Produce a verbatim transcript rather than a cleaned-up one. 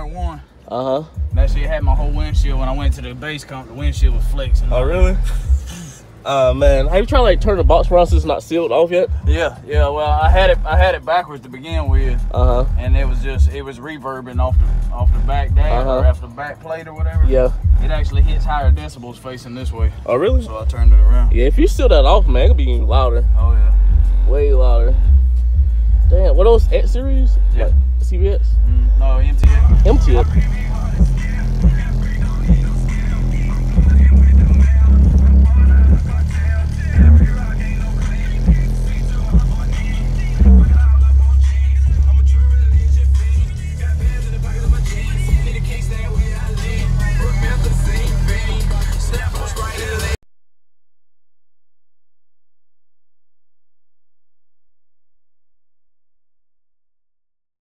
one. Uh huh. That shit had my whole windshield. When I went to the base comp, the windshield was flexing. Oh really? Uh man, have you tried like turn the box around since it's not sealed off yet? Yeah, yeah. Well, I had it, I had it backwards to begin with. Uh huh. And it was just, it was reverbing off the, off the back dash uh-huh. or off the back plate or whatever. Yeah. It actually hits higher decibels facing this way. Oh really? So I turned it around. Yeah, if you seal that off, man, it'll be even louder. Oh yeah. Way louder. Damn, what are those X series? Yeah. Like C V X? Mm, no, M T X. M T X.